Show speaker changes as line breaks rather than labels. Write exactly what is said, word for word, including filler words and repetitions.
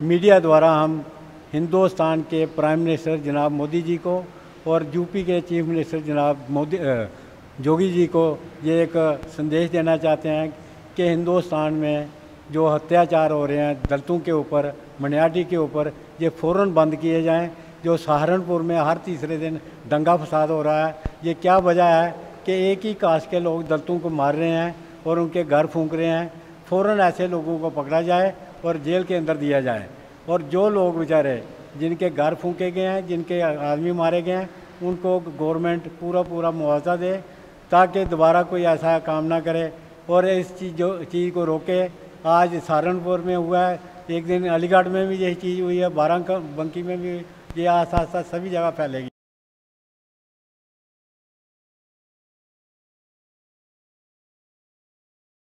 Media द्वारा हम हिंदुस्तान के प्राइम मिनिस्टर जनाब मोदी जी को और यूपी के चीफ मिनिस्टर जनाब मोदी जोगी जी को ये एक संदेश देना चाहते हैं कि हिंदुस्तान में जो अत्याचार हो रहे हैं दलितों के ऊपर, माइनॉरिटी के ऊपर, ये फ़ौरन बंद किए जाएं। जो सहारनपुर में हर तीसरे दिन दंगा फसाद हो रहा है, ये क्या वजह है कि एक ही कास्ट के लोग दलितों को मार रहे हैं और उनके घर फूंक रहे हैं। फ़ौरन ऐसे लोगों को पकड़ा जाए और जेल के अंदर दिया जाए। और जो लोग बेचारे जिनके घर फूंके गए हैं, जिनके आदमी मारे गए हैं, उनको गवर्नमेंट पूरा पूरा मुआवजा दे ताकि दोबारा कोई ऐसा काम ना करे और इस चीज़ जो चीज़ को रोके। आज सहारनपुर में हुआ है, एक दिन अलीगढ़ में भी यही चीज़ हुई है, बाराबंकी में भी, ये आस्ता आस्ता सभी जगह फैलेगी।